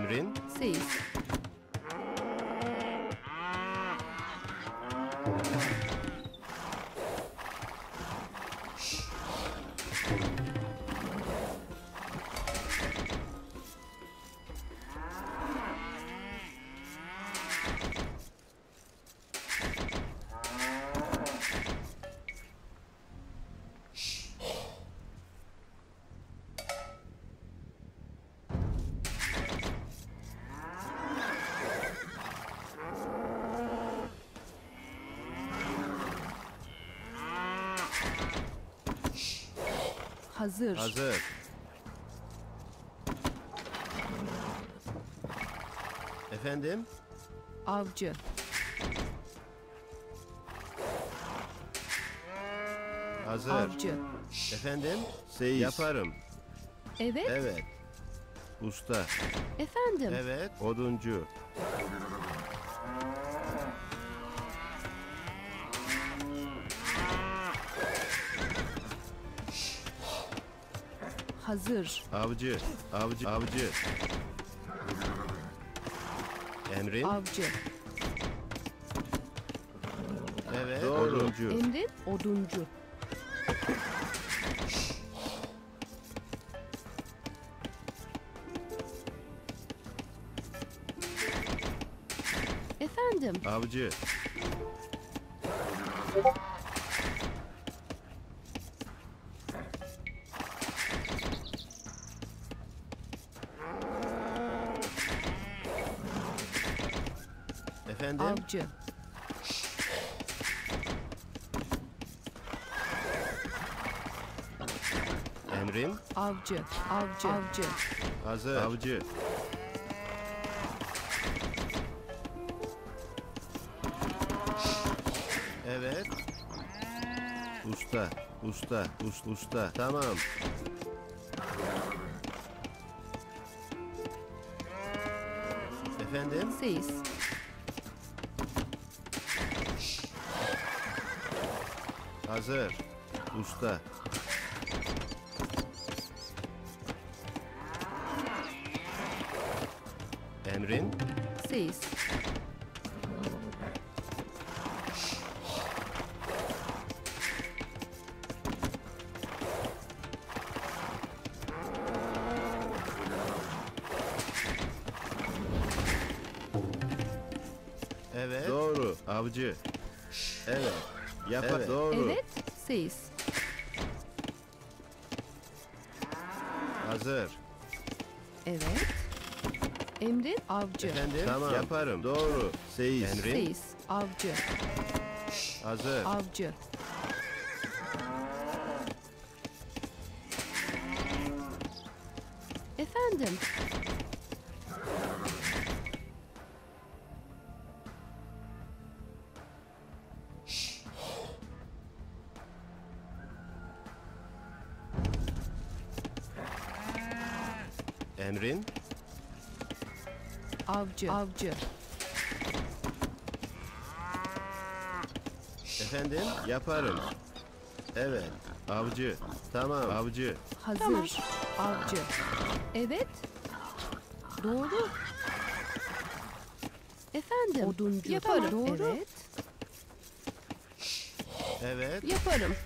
Emrin. 6. Hazır. Hazır. Efendim? Avcı. Hazır. Avcı. Efendim? Seyis. Yaparım. Evet. Evet. Usta. Efendim. Evet. Oduncu. Hazır. Avcı. Avcı. Avcı. Emrin. Avcı. Evet. Doğru. Oduncu. Emrin oduncu. Efendim. Avcı. Efendim? Avcı. Emrin. Avcı. Avcı. Avcı. Hazır. Avcı. Evet. Usta. Usta. Usta. Tamam. Efendim? 6. Hazır. Usta. Emrin. 6. Evet. Doğru. Avcı. Evet. Yapar. Evet. Doğru. Evet. 6. Hazır. Evet. Emrin avcı. Efendim? Tamam. Yaparım. Doğru. Seyis. Emrin. 6. Avcı. Hazır. Avcı. Efendim. Emrin. Avcı. Avcı. Efendim? Yaparım. Evet. Avcı. Tamam. Avcı. Hazır. Tamam. Avcı. Evet. Doğru. Efendim. Oduncu. Yaparım. Doğru. Evet. Evet. Yaparım.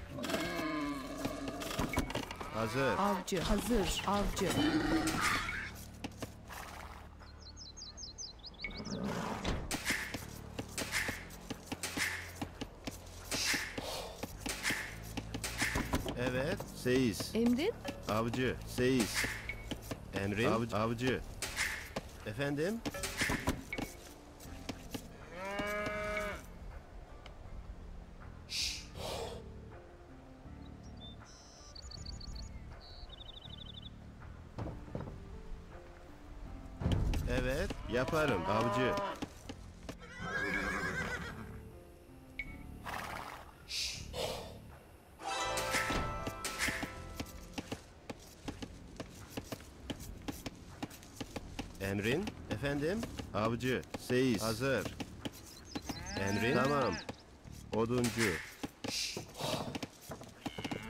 Hazır. Avcı. Hazır. Avcı. Evet. Seyis. Emrin. Avcı. Seyis. Emrin. Avcı. Avcı. Efendim? Evet. Yaparım. Avcı. Emrin. Efendim? Avcı. Seyis. Hazır. Emrin. Tamam. Oduncu.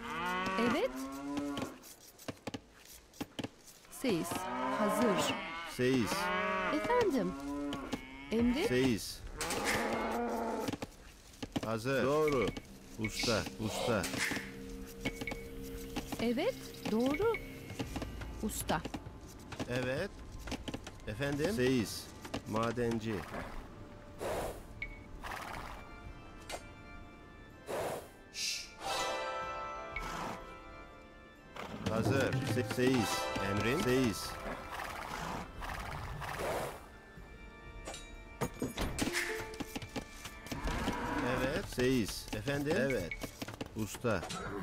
Evet. Seyis. Hazır. Seis. Efendim. Emret. Seis. Hazır. Doğru. Usta. Usta. Evet. Doğru. Usta. Evet. Efendim? Seis. Madenci. Hazır. Seis. Emrin. Seis. Evet. Seis. Efendim? Evet. Usta.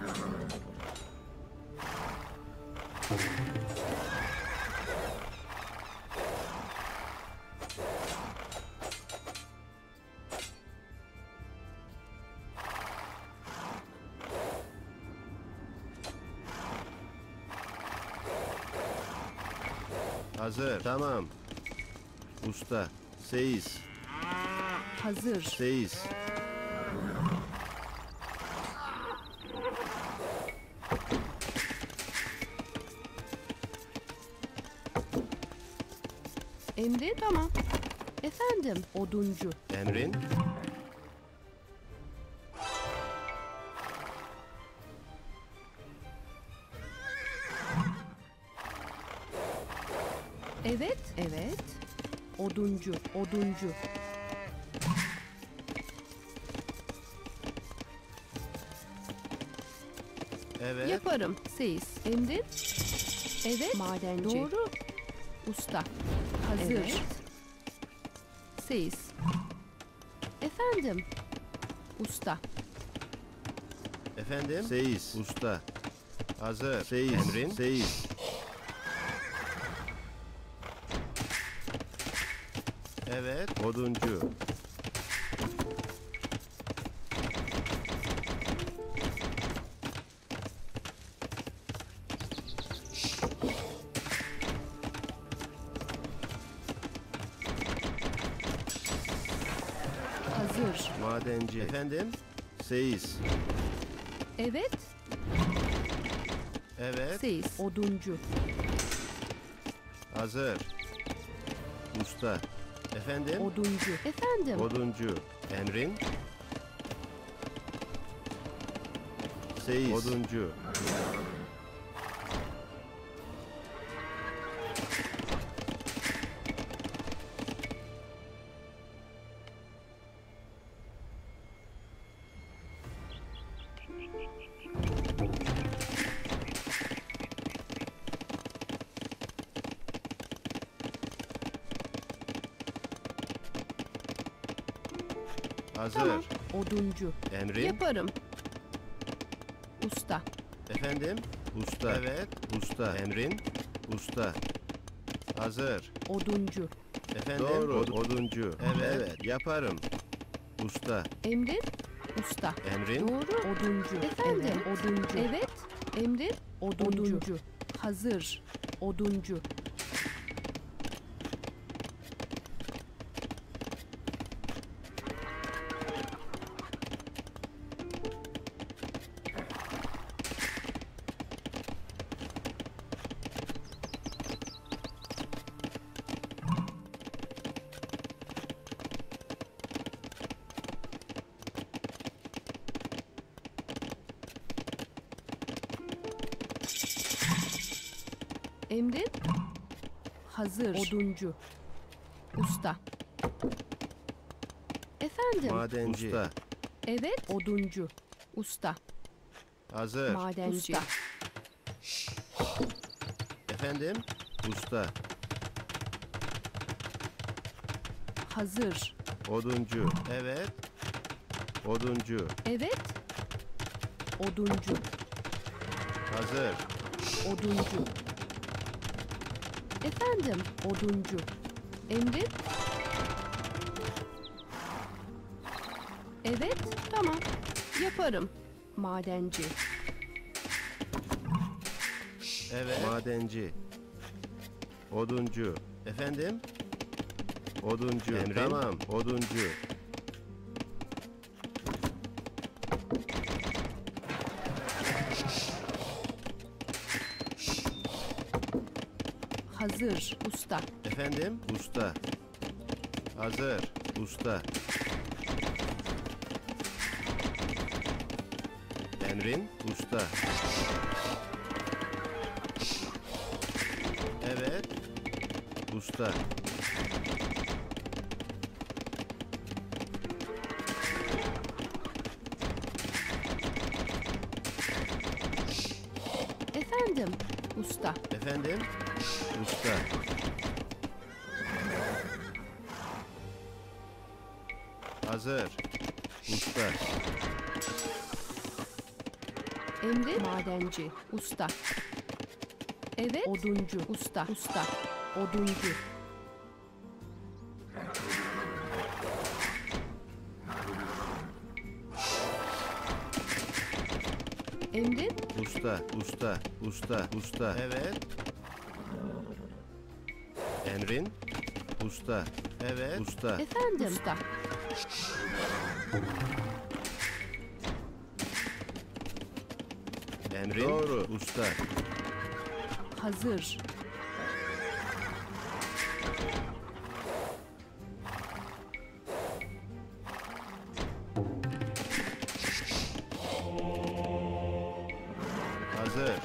Hazır. Tamam. Usta. Seis. Hazır. Seis. Emret. Tamam. Efendim. Oduncu. Emrin. Evet. Evet. Oduncu. Oduncu. Evet. Yaparım. Seyis. Emret. Evet. Madenci. Doğru. Usta. Hazır. Evet. Seyis. Efendim. Usta. Efendim? Seis. Usta. Hazır. Seis. Emrin. Seis. Evet. Oduncu. Hazır. Madenci. Efendim? Seis. Evet. Evet. Seyis. Oduncu. Hazır. Usta. Efendim? Oduncu. Efendim. Oduncu. Emrin. Seis. Oduncu. Hazır. Tamam. Oduncu. Emrin. Yaparım. Usta. Efendim? Usta. Evet. Usta. Emrin. Usta. Hazır. Oduncu. Efendim? Doğru. Oduncu. Evet. Evet. Yaparım. Usta. Emret. Usta. Emrin. Doğru. Oduncu. Efendim. Evet. Oduncu. Evet. Emret. Oduncu. Hazır. Oduncu. Emret. Hazır. Oduncu. Usta. Efendim. Madenci. Usta. Evet. Oduncu. Usta. Hazır. Madenci. Usta. Efendim? Usta. Hazır. Oduncu. Evet. Oduncu. Evet. Oduncu. Hazır. Oduncu. Efendim. Oduncu. Emret. Evet. Tamam. Yaparım. Madenci. Evet. Madenci. Oduncu. Efendim? Oduncu. Emrin. Tamam. Oduncu. Hazır. Usta. Efendim? Usta. Hazır. Usta. Emrin? Usta. Evet. Usta. Efendim. Usta. Efendim? Usta. Hazır. Usta. Emrin. Madenci. Usta. Evet. Oduncu. Usta. Usta. Oduncu. Emrin. Usta. Usta. Usta. Usta. Evet. Emrin? Usta. Evet. Usta. Efendim. Usta. Emrin? Doğru. Usta. Hazır. Hazır.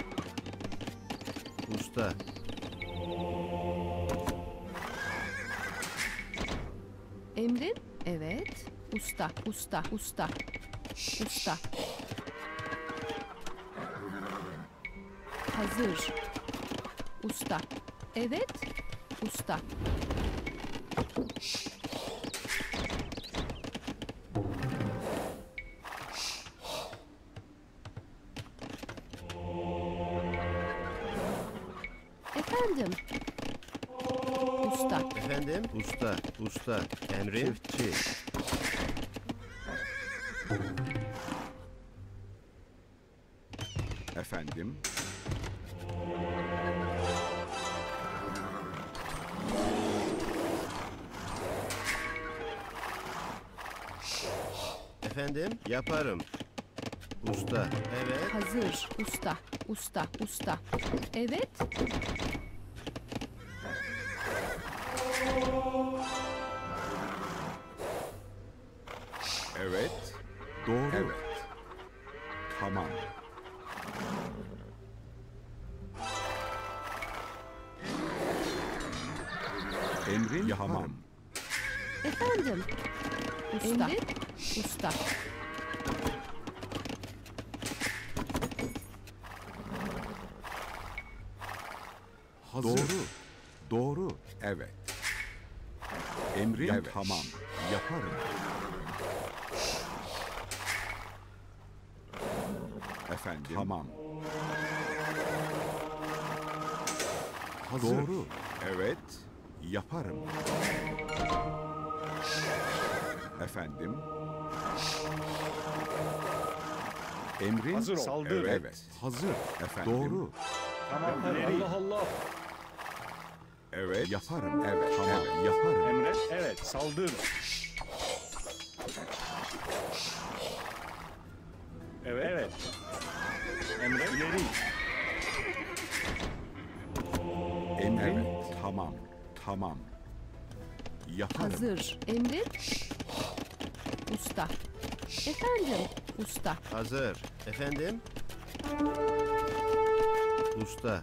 Usta. Emrin. Evet. Usta. Usta. Usta. Usta. Hazır. Usta. Evet. Usta. Efendim. Usta. Efendim? Usta. Usta. Emrin? Çiftçi. Efendim? Efendim? Yaparım. Usta. Evet. Hazır. Usta. Usta. Usta. Evet. Evet. Doğru. Evet. Tamam. Emrin yaparım. Efendim. Usta. Emrin. Usta. Hazır. Doğru. Doğru. Evet. Emrin evet. Tamam. Yaparım. Efendim. Tamam. Hazır. Doğru. Evet. Yaparım. Efendim. Emrin Hazır ol. Saldır. Evet. Hazır. Efendim. Doğru. Tamam. Allah Allah. Evet. Yaparım. Evet. Tamam. Evet. Yaparım. Emret. Evet. Saldır. Evet. Evet. Emret. İleri. Emrin. Evet. Tamam. Tamam. Yaparım. Hazır. Emrin. Usta. Efendim. Usta. Hazır. Efendim? Usta.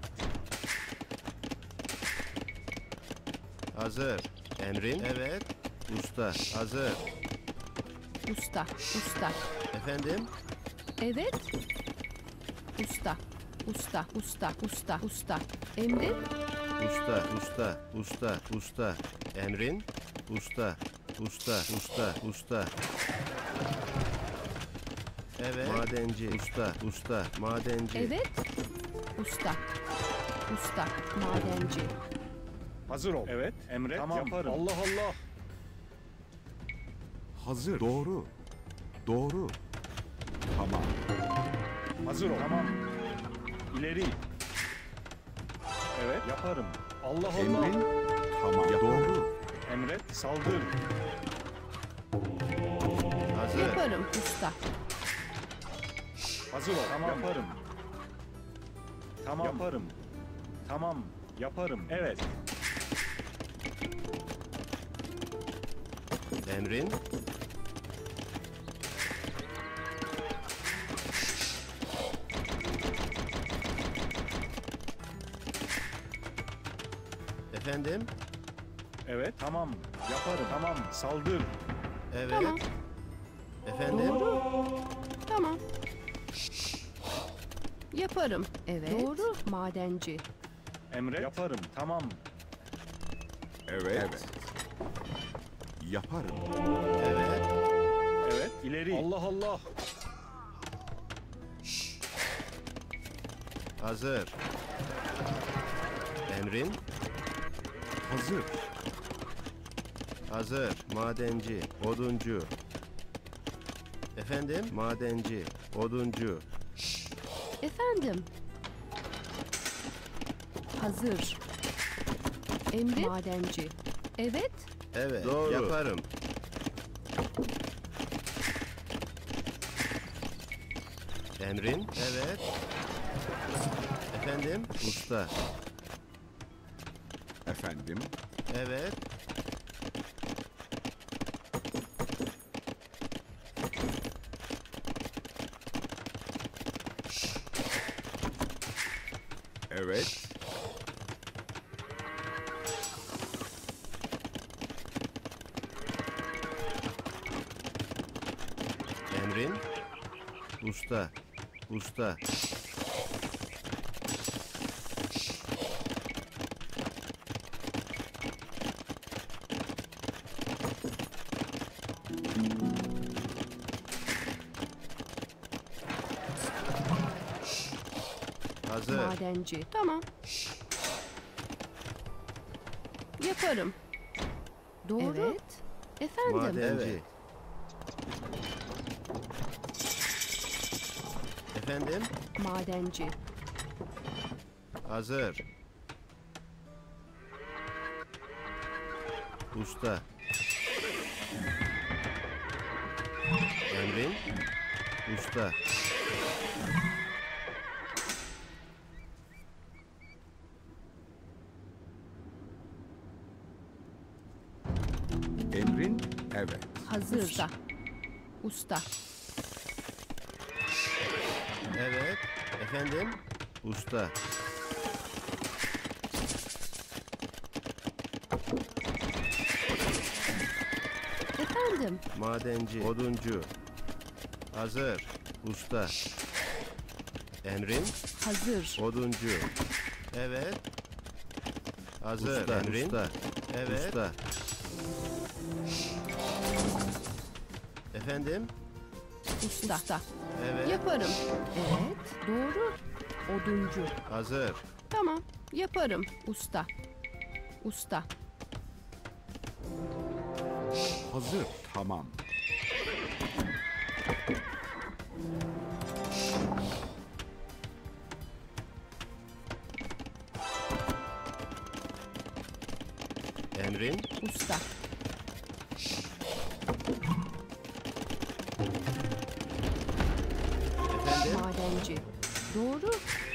Hazır. Emrin? Evet. Usta. Hazır. Usta. Usta. Efendim? Evet. Usta. Usta. Usta. Usta. Usta. Emrin. Usta. Usta. Usta. Usta. Emrin? Usta. Usta. Usta. Usta. Evet. Madenci. Usta. Usta. Madenci. Evet. Usta. Usta. Madenci. Hazır ol. Evet. Emret. Tamam. Yaparım. Allah Allah. Hazır. Doğru. Doğru. Tamam. Hazır ol. Tamam. İleri. Evet. Yaparım. Allah Allah. Emrin. Tamam. Doğru. Emret. Saldır. Hazır. Yaparım usta. Hazır ol. Tamam. Yaparım. Tamam. Yaparım. Tamam. Yaparım. Evet. Emrin. Efendim? Evet. Tamam. Yaparım. Tamam. Saldır. Evet. Tamam. Efendim? Doğru. Tamam. Yaparım. Evet. Doğru. Madenci. Emret. Yaparım. Tamam. Evet. Yaparım. Evet. Evet. İleri. Allah Allah. Hazır. Emrin. Hazır. Hazır. Madenci. Oduncu. Efendim? Madenci. Oduncu. Efendim. Hazır. Emrin. Madenci. Evet. Evet. Doğru. Yaparım. Emrin. Evet. Efendim? Usta. Efendim. Evet. Evet. Emrin. Usta. Usta. Hazır. Madenci. Tamam. Yaparım. Doğru. Evet. Efendim. Madenci. Efendim? Madenci. Hazır. Usta. Emrin. Usta. Emrin. Evet. Hazır. Usta. Usta. Evet. Efendim? Usta. Efendim. Madenci. Oduncu. Hazır. Usta. Emrin. Hazır. Oduncu. Evet. Hazır. Usta. Emrin. Usta. Evet. Usta. Efendim? Usta. Evet. Yaparım. Evet. Doğru. Oduncu. Hazır. Tamam. Yaparım. Usta. Usta. Hazır. Tamam. Emrin. Usta. Efendim? Madenci. Doğru.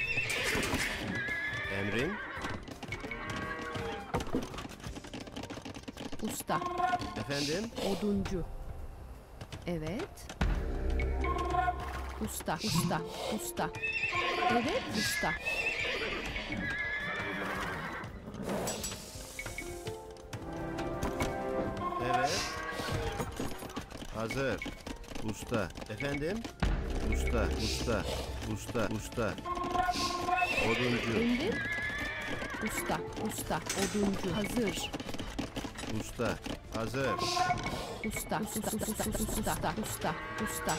Emrin. Usta. Efendim? Oduncu. Evet. Usta. Usta. Usta. Evet. Usta. Evet. Hazır. Usta. Efendim? Usta. Usta. Usta. Usta. Oduncu. Emrin. Usta. Usta. Oduncu. Hazır. Usta. Hazır. Usta. Usta. Usta. Usta. Usta. Usta.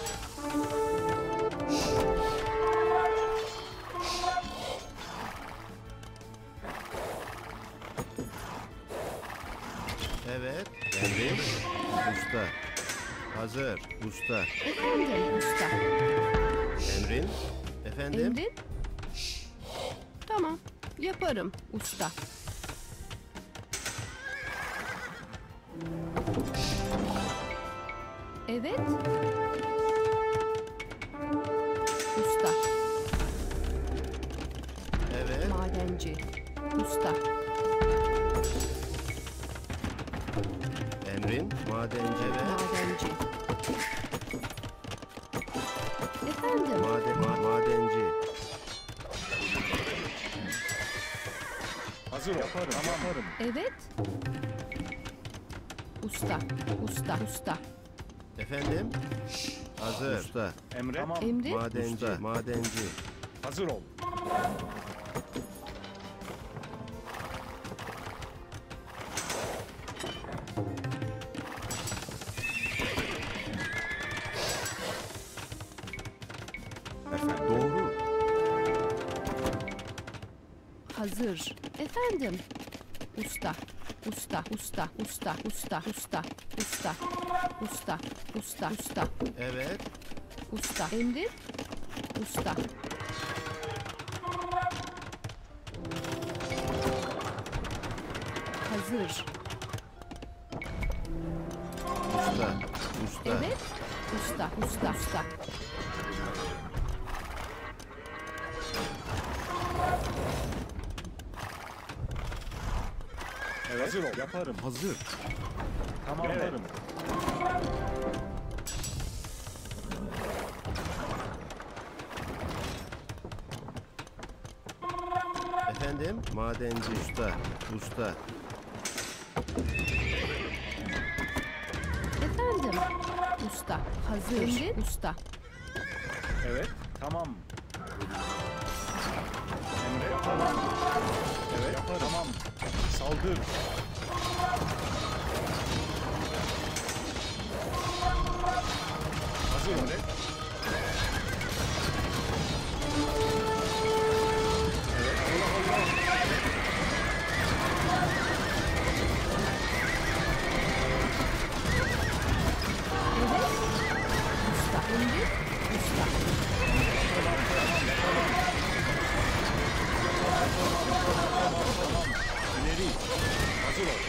Evet. Emrin. Usta. Hazır. Usta. Efendim. Usta. Emrin. Efendim? Emrin. Tamam. Yaparım. Usta. Evet. Usta. Evet. Madenci. Usta. Emrin madenci ve Madenci. Efendim. madenci. Hazır ol. Yaparım. Yaparım. Evet. Usta. Usta. Usta. Efendim? Hazır. Usta. Emret. Tamam. Emret. Madenci. Madenci. Hazır ol. Efendim. Doğru. Hazır. Efendim. Usta. Usta. Usta. Usta. Usta. Usta. Usta. Usta. Usta. Usta. Evet. Usta. Emret. Usta. Hazır. Usta. Usta. Evet. Usta. Usta. Usta. Evet. Hazır ol. Yaparım. Hazır. Tamam. Yaparım. Efendim? Madenci. Usta. Usta. Efendim. Usta. Hazır. Emret. Usta. Evet. Tamam. Emre yaparım. Evet. Yaparım. Tamam. Saldır. Hazır Emre. Evet. Allah Allah. Evet. Usta. Emret. Usta. İleri. Hazır ol.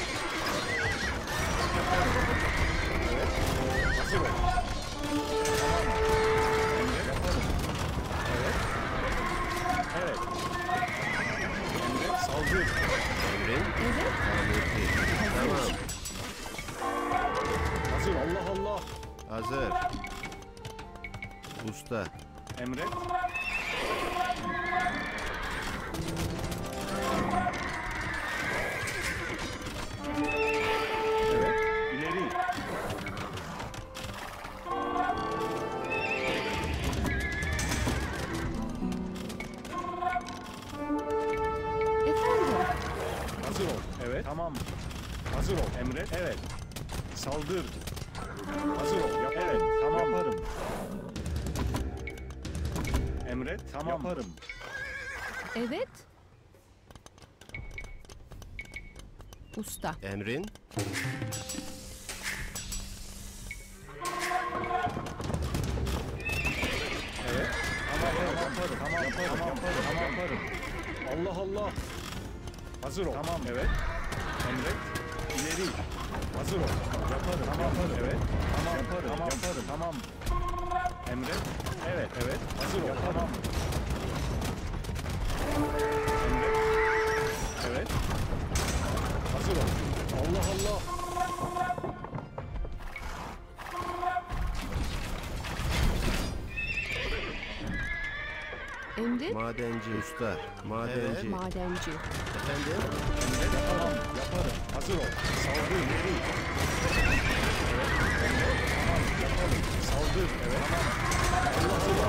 Evet. Hazır ol. Tamam. Emre yaparım. Evet. Evet. Emre saldır. Emrin Evet. tamirci. Tamam. Hazır. Allah Allah. Hazır. Usta. Emret. Evet. İleri. Efendim. Hazır ol. Evet. Tamam. Hazır ol. Emret. Evet. Saldır. Hazır ol. Yap. Evet. Tamam. Yaparım. Emret. Tamam. Yaparım. Evet. Usta. Emrin Evet. Tamam. Yaparım. Tamam. Yaparım. Yaparım. Tamam. Yaparım. Allah Allah. Hazır ol. Tamam. Evet. Emret. İleri. Hazır ol. Yaparım. Tamam. Yaparım. Evet. Tamam. Yaparım. Tamam. Yaparım. Tamam. Emret. Evet. Evet. Hazır ol. Tamam. Emret. Evet. Hazır ol. Allah Allah. Emret. madenci. Usta. Madenci. Madenci. Efendim? Emret. Tamam. Yaparım. Hazır ol. Saldır. İleri. Evet. Emret. Tamam. Yaparım. Saldır. Evet. Tamam. Allah Allah.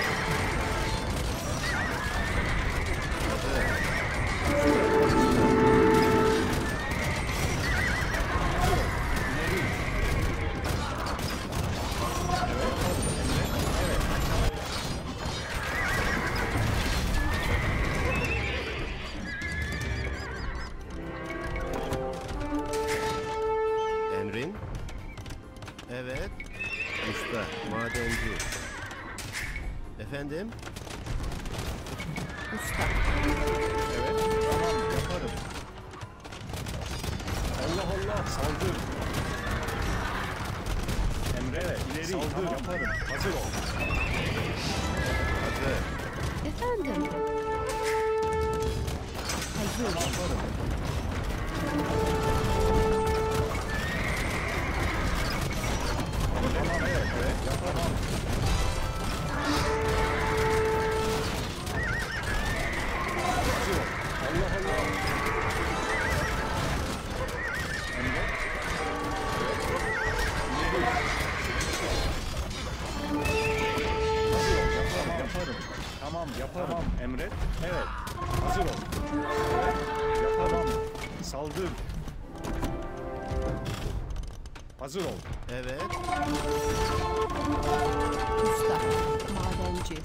Emrin? Evet. Usta. Madenci. Efendim? Usta. Evet. Tamam. Yaparım. Allah Allah. Saldır. Emre. İleri. Saldır. Tamam. Yaparım. Hazır ol. Hazır. Efendim. hazır, Yaparım. Tamam, evet, evet, yapamam. Hazır ol. Allah Allah. Emre. İleri. Hazır ol. Yapamam. Yaparım. Tamam, yaparım. Emre. Evet. Hazır ol. Evet. Yapamam. Saldır. Hazır ol. Evet. usta, madenci,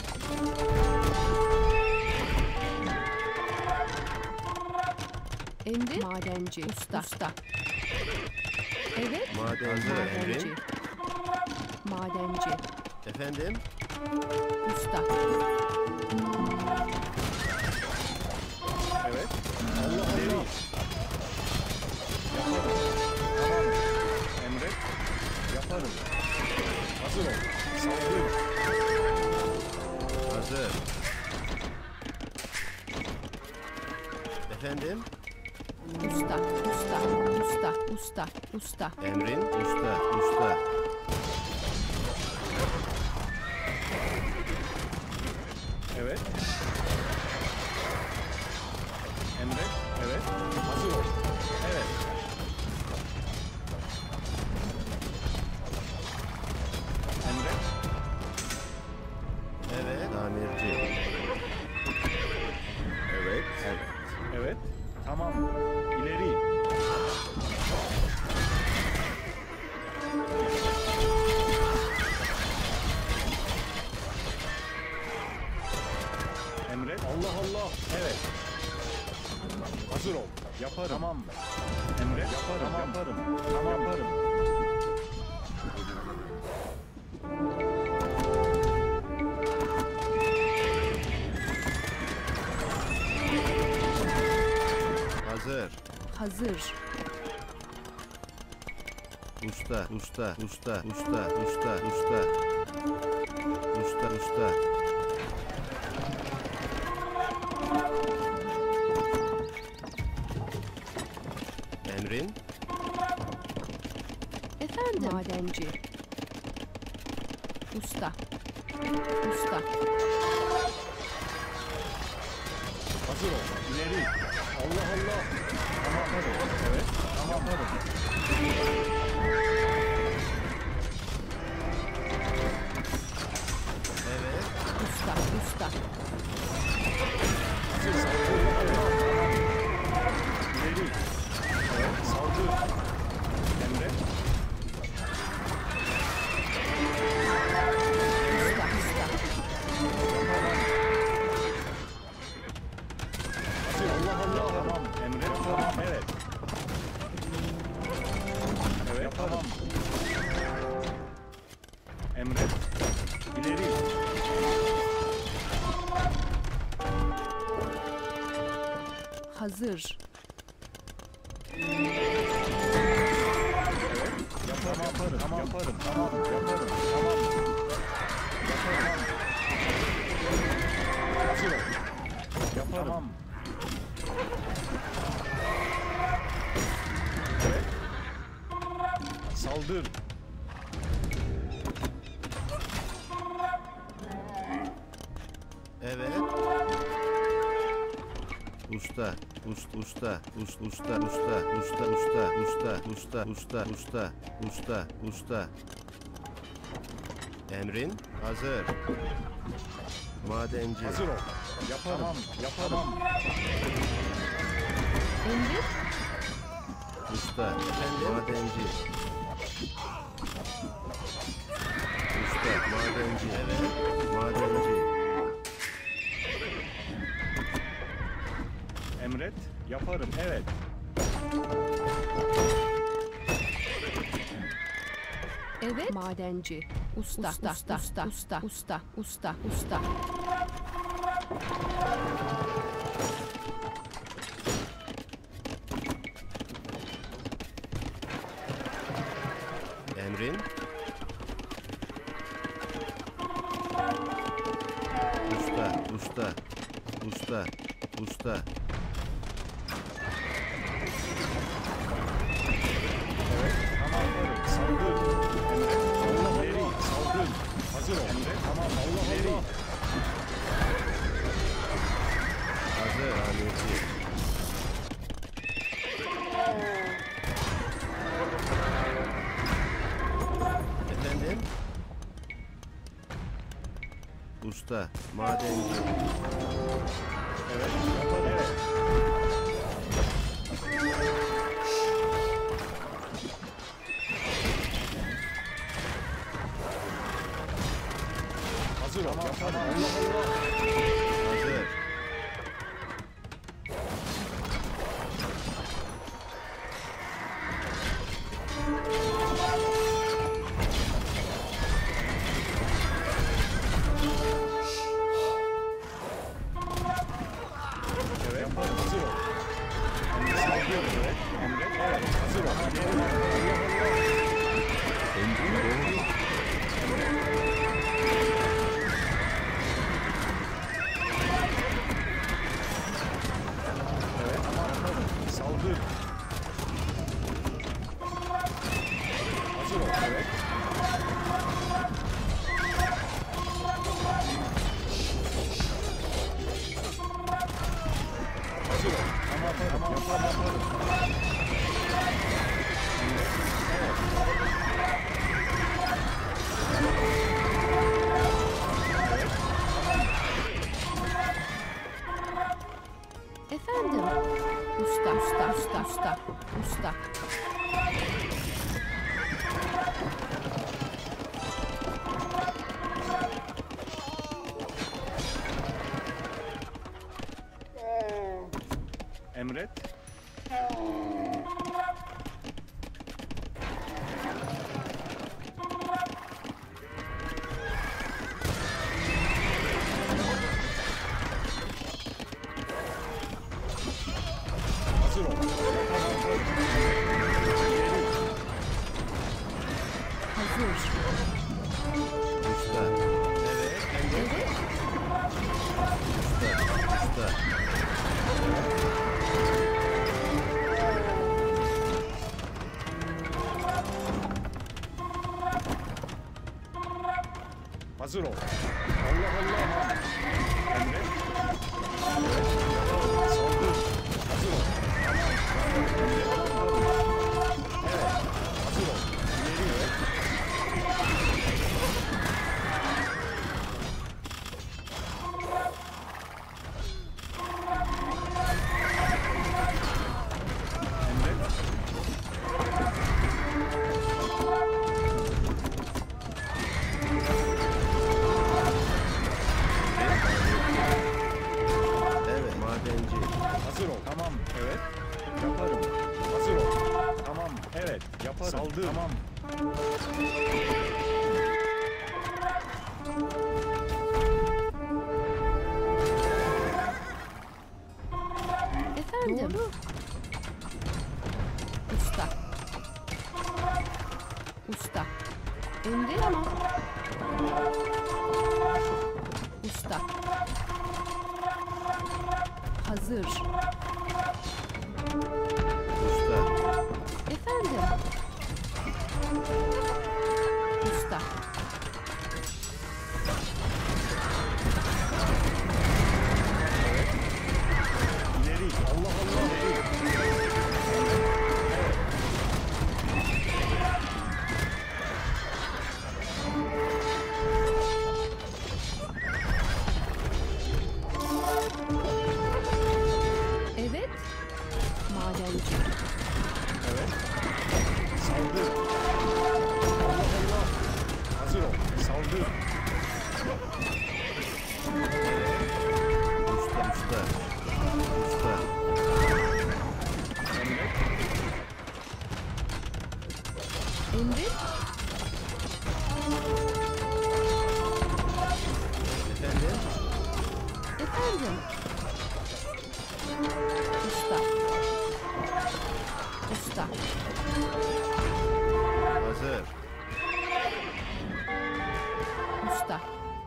emri, madenci, usta, evet, Madenci. madenci, Emrin. madenci, Efendim? usta, Evet. Allah Allah. Yaparım. Tamam. Emre. Yaparım. Hazır ol. Saldır. Hazır. Efendim? usta, Emrin. Usta. Evet. Emre. Evet. Hazır ol. Evet. Emre. Evet. Tamirci. Evet. Evet. Evet. Tamam. İleri. Emre. Allah Allah. Evet. Hazır ol. Yaparım. Tamam. Emre. Yaparım. Tamam. Yaparım. Tamam. Yaparım. Hazır. hazır, Usta. Emrin. efendim, madenci, usta, Hazır ol. İleri. Allah Allah. Tamam. Yaparım. Evet. Tamam. Yaparım. Evet. usta, Hazır. Saldır. İleri. Evet. Saldır. Emre. Hazır. Allah Allah. Tamam. Emre. Tamam. Evet. Evet. Tamam. Emre. İleri. hazır, Yaparım. Tamam. Yaparım. Tamam. Yaparım. Tamam. Yaparım. Hazır ol. Yaparım. Tamam. Evet. Saldır. Evet. Usta. Emrin. Hazır. Madenci. Hazır ol. Yaparım. Tamam. Yaparım. emri, Usta. Madenci. Usta. Madenci. Evet. Madenci. Emret. Yaparım. Evet. evet, madenci, usta. Emrin. Usta. Usta. Madenci. Evet, yaparım. Evet. Hazır ol. Yaparım. Allah Allah. Hazır. Evet, yaparım. Hazır ol. Saldırıyorum. Evet. Emret. Evet. Hazır ol. Allah Allah. Emrin doğru. Evet, yaparım. Saldır. Hazır ol. Evet. Hazır ol. Tamam, yaparım. Efendim. Usta. Emret. Hazır ol. Hazır. Usta. Evet. Evet. Usta. Hazır ol. Allah Allah. Emret. Evet. Saldır. Hazır ol. Evet. Hazır ol. İleri. Emret. Evet. Madenci. Hazır ol. Tamam. Evet. Yaparım. Hazır ol. Tamam. Evet. Yaparım. Saldır. Tamam. Efendim. Doğru. Usta. Emret ama. Usta. Hazır. Usta. Efendim. Usta. İleri. Allah Allah. İleri. Evet. Madenci. Evet. Saldır. Allah Allah. Hazır ol. Saldır. Usta. Emret. Emret. Efendim? Efendim. Usta. Hazır. Usta.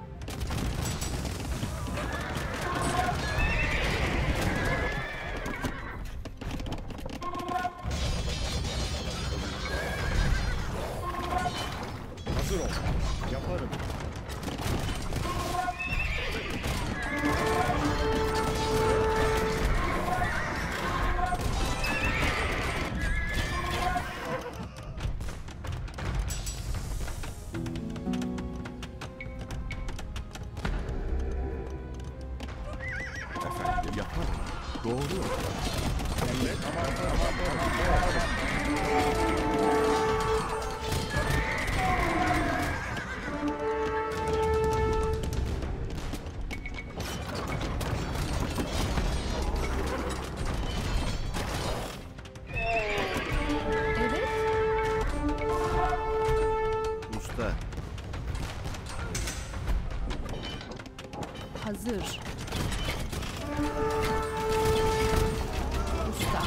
Hazır ol. Yaparım. Evet. Usta. Hazır. Usta.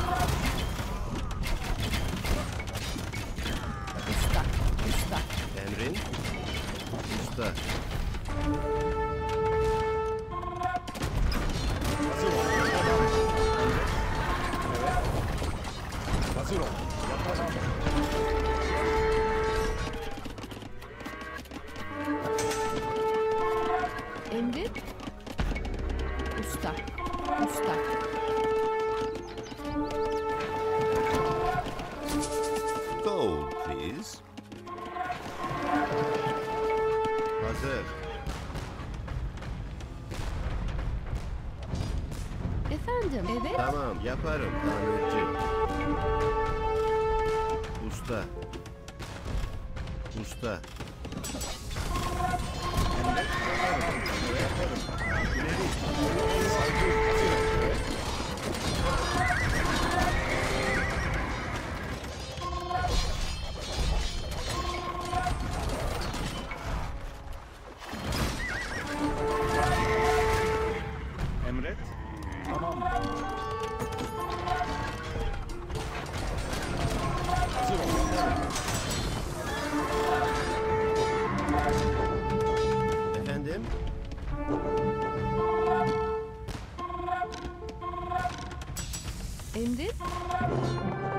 Usta. Usta. Emrin. Usta. Hazır ol. Evet. Hazır ol. Yapalım. Emrin. Usta. Usta. Gold, please. Hazır. Efendim. Evet. Tamam yaparım tamirci. Usta. Usta. Emret. Tamam. Hazır ol. Efendim? Emrin.